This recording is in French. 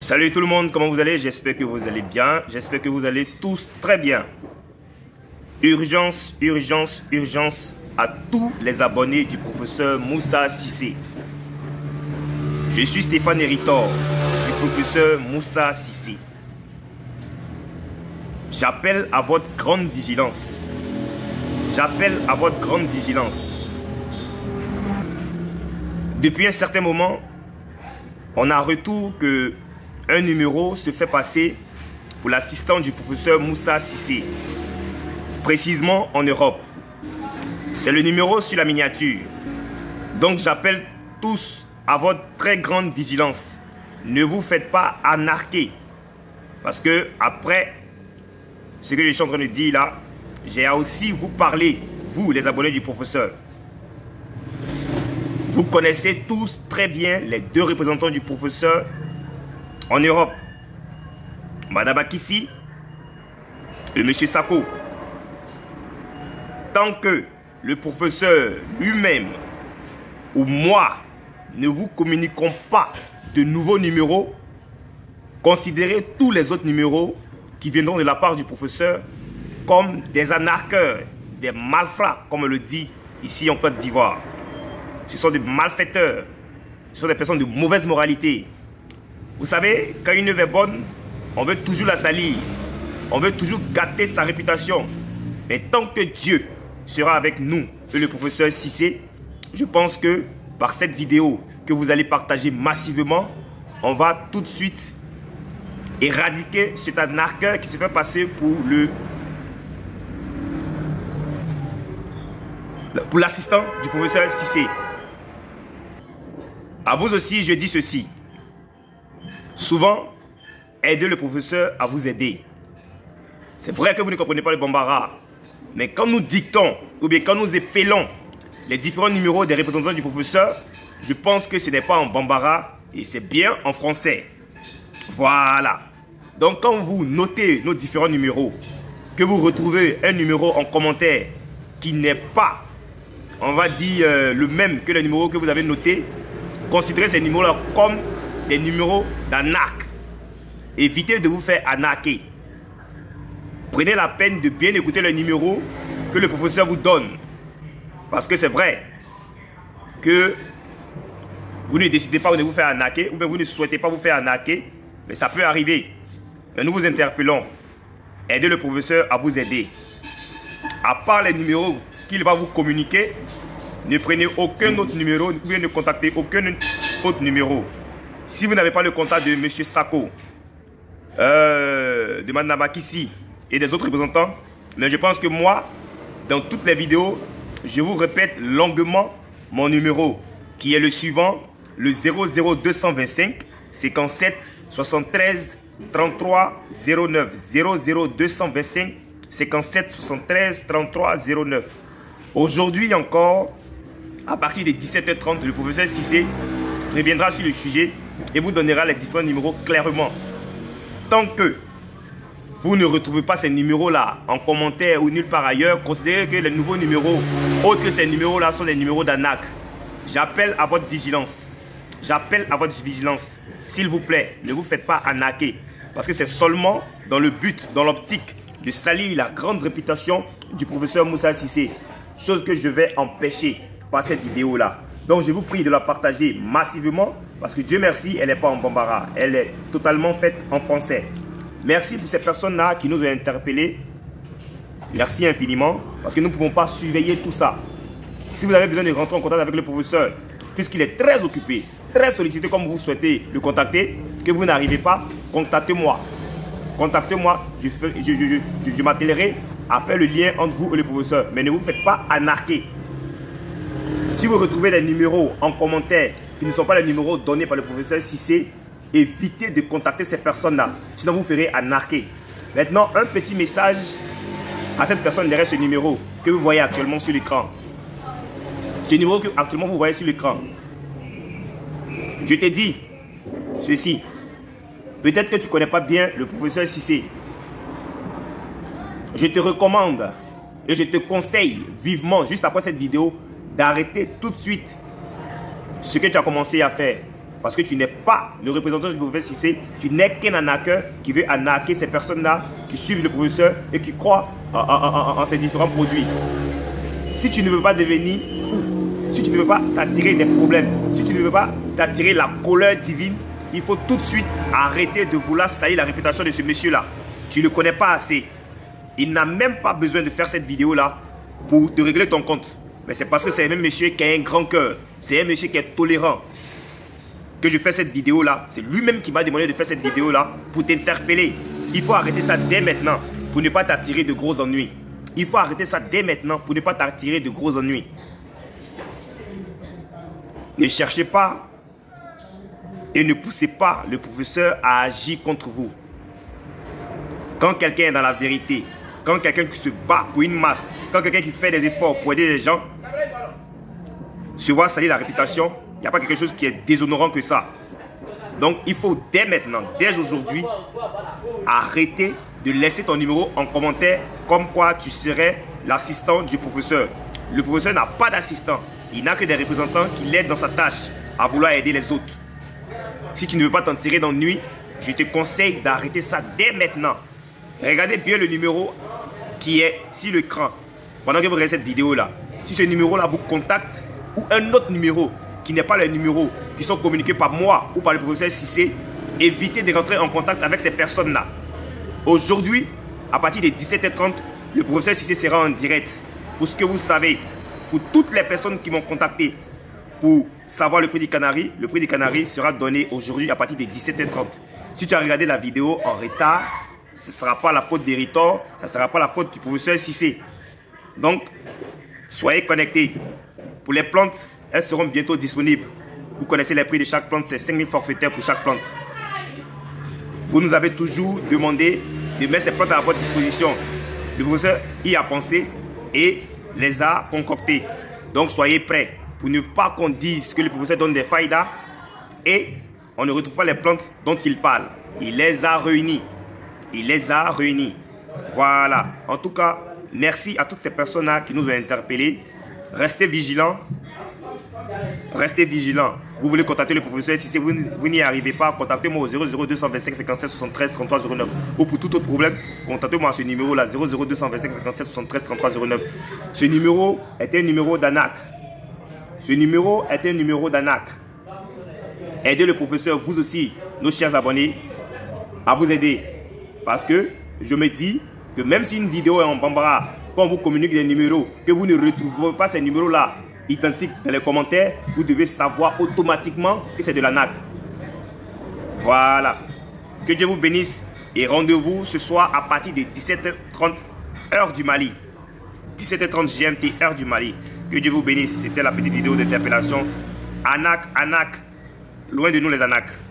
Salut tout le monde, comment vous allez? J'espère que vous allez bien. J'espère que vous allez tous très bien. Urgence, urgence, urgence à tous les abonnés du professeur Moussa Cissé. Je suis Stéphane Héritor du professeur Moussa Cissé. J'appelle à votre grande vigilance. J'appelle à votre grande vigilance. Depuis un certain moment, on a retour que un numéro se fait passer pour l'assistant du professeur Moussa Cissé, précisément en Europe. C'est le numéro sur la miniature. Donc j'appelle tous à votre très grande vigilance. Ne vous faites pas anarquer. Parce que après ce que je suis en train de dire là, j'ai à aussi vous parler, vous les abonnés du professeur. Vous connaissez tous très bien les deux représentants du professeur en Europe. Madame Akissi et Monsieur Sako. Tant que le professeur lui-même ou moi ne vous communiquons pas de nouveaux numéros, considérez tous les autres numéros qui viendront de la part du professeur comme des anarcheurs, des malfrats, comme on le dit ici en Côte d'Ivoire. Ce sont des malfaiteurs, ce sont des personnes de mauvaise moralité. Vous savez, quand une œuvre est bonne, on veut toujours la salir. On veut toujours gâter sa réputation. Mais tant que Dieu sera avec nous et le professeur Cissé, je pense que par cette vidéo que vous allez partager massivement, on va tout de suite éradiquer cet anarcheur qui se fait passer pour l'assistant du professeur Cissé. À vous aussi, je dis ceci. Souvent, aidez le professeur à vous aider. C'est vrai que vous ne comprenez pas le bambara. Mais quand nous dictons, ou bien quand nous épelons les différents numéros des représentants du professeur, je pense que ce n'est pas en bambara et c'est bien en français. Voilà. Donc quand vous notez nos différents numéros, que vous retrouvez un numéro en commentaire qui n'est pas, on va dire, le même que le numéro que vous avez noté, considérez ces numéros-là comme des numéros d'arnaque. Évitez de vous faire arnaquer. Prenez la peine de bien écouter le numéro que le professeur vous donne. Parce que c'est vrai que vous ne décidez pas de vous faire arnaquer ou bien vous ne souhaitez pas vous faire arnaquer, mais ça peut arriver. Mais nous vous interpellons. Aidez le professeur à vous aider. À part les numéros qu'il va vous communiquer, ne prenez aucun autre numéro ou bien ne contactez aucun autre numéro. Si vous n'avez pas le contact de M. Sako, de Mme Akissi et des autres représentants, mais je pense que moi, dans toutes les vidéos, je vous répète longuement mon numéro qui est le suivant, le 00225 57 73 33 09 00225 57 73 33 09. Aujourd'hui encore, à partir de 17h30, le professeur Cissé reviendra sur le sujet et vous donnera les différents numéros clairement. Tant que vous ne retrouvez pas ces numéros-là en commentaire ou nulle part ailleurs, considérez que les nouveaux numéros, autres que ces numéros-là, sont des numéros d'arnaque. J'appelle à votre vigilance. J'appelle à votre vigilance. S'il vous plaît, ne vous faites pas arnaquer. Parce que c'est seulement dans le but, dans l'optique de salir la grande réputation du professeur Moussa Cissé. Chose que je vais empêcher par cette vidéo-là. Donc je vous prie de la partager massivement parce que Dieu merci, elle n'est pas en bambara. Elle est totalement faite en français. Merci pour ces personnes-là qui nous ont interpellés. Merci infiniment parce que nous ne pouvons pas surveiller tout ça. Si vous avez besoin de rentrer en contact avec le professeur, puisqu'il est très occupé, très sollicité comme vous souhaitez le contacter, que vous n'arrivez pas, contactez-moi. Contactez-moi, je m'attellerai à faire le lien entre vous et le professeur. Mais ne vous faites pas arnaquer. Si vous retrouvez des numéros en commentaire qui ne sont pas les numéros donnés par le professeur Cissé, évitez de contacter ces personnes-là. Sinon, vous ferez arnaquer. Maintenant, un petit message à cette personne derrière ce numéro que vous voyez actuellement sur l'écran. Ce numéro que actuellement vous voyez sur l'écran. Je t'ai dit ceci. Peut-être que tu ne connais pas bien le professeur Cissé. Je te recommande et je te conseille vivement, juste après cette vidéo, d'arrêter tout de suite ce que tu as commencé à faire. Parce que tu n'es pas le représentant du professeur Cissé, tu n'es qu'un arnaqueur qui veut arnaquer ces personnes-là qui suivent le professeur et qui croient en ces différents produits. Si tu ne veux pas devenir fou, si tu ne veux pas t'attirer des problèmes, si tu ne veux pas t'attirer la colère divine, il faut tout de suite arrêter de vouloir salir la réputation de ce monsieur-là. Tu ne le connais pas assez. Il n'a même pas besoin de faire cette vidéo-là pour te régler ton compte. Mais c'est parce que c'est un même monsieur qui a un grand cœur. C'est un monsieur qui est tolérant que je fais cette vidéo-là. C'est lui-même qui m'a demandé de faire cette vidéo-là pour t'interpeller. Il faut arrêter ça dès maintenant pour ne pas t'attirer de gros ennuis. Il faut arrêter ça dès maintenant pour ne pas t'attirer de gros ennuis. Ne cherchez pas et ne poussez pas le professeur à agir contre vous. Quand quelqu'un est dans la vérité, quand quelqu'un qui se bat pour une masse, quand quelqu'un qui fait des efforts pour aider les gens, se voit salir la réputation, il n'y a pas quelque chose qui est déshonorant que ça. Donc il faut dès maintenant, dès aujourd'hui, arrêter de laisser ton numéro en commentaire comme quoi tu serais l'assistant du professeur. Le professeur n'a pas d'assistant. Il n'a que des représentants qui l'aident dans sa tâche à vouloir aider les autres. Si tu ne veux pas t'en tirer d'ennui, je te conseille d'arrêter ça dès maintenant. Regardez bien le numéro qui est sur l'écran pendant que vous regardez cette vidéo-là. Si ce numéro-là vous contacte ou un autre numéro qui n'est pas les numéros qui sont communiqués par moi ou par le professeur Cissé, évitez de rentrer en contact avec ces personnes-là. Aujourd'hui, à partir de 17h30, le professeur Cissé sera en direct. Pour ce que vous savez, pour toutes les personnes qui m'ont contacté pour savoir le prix du canari sera donné aujourd'hui à partir de 17h30. Si tu as regardé la vidéo en retard, ce ne sera pas la faute d'Héritor, ce ne sera pas la faute du professeur Cissé. Donc, soyez connectés. Pour les plantes, elles seront bientôt disponibles. Vous connaissez les prix de chaque plante, c'est 5000 forfaitaires pour chaque plante. Vous nous avez toujours demandé de mettre ces plantes à votre disposition. Le professeur y a pensé et les a concoctées. Donc soyez prêts pour ne pas qu'on dise que le professeur donne des faïdas et on ne retrouve pas les plantes dont il parle. Il les a réunies. Il les a réunies. Voilà. En tout cas, merci à toutes ces personnes-là qui nous ont interpellés. Restez vigilants. Restez vigilants. Vous voulez contacter le professeur, si vous n'y arrivez pas, contactez-moi au 00225 57 73 33 09. Ou pour tout autre problème, contactez-moi à ce numéro-là, 00225 57 73 33 09. Ce numéro est un numéro d'ANAC. Ce numéro est un numéro d'ANAC. Aidez le professeur, vous aussi, nos chers abonnés, à vous aider. Parce que je me dis que même si une vidéo est en bambara, quand on vous communique des numéros, que vous ne retrouvez pas ces numéros-là identiques dans les commentaires, vous devez savoir automatiquement que c'est de l'arnaque. Voilà. Que Dieu vous bénisse et rendez-vous ce soir à partir de 17h30 heure du Mali. 17h30 GMT heure du Mali. Que Dieu vous bénisse. C'était la petite vidéo d'interpellation. Anak, Anak. Loin de nous les Anak.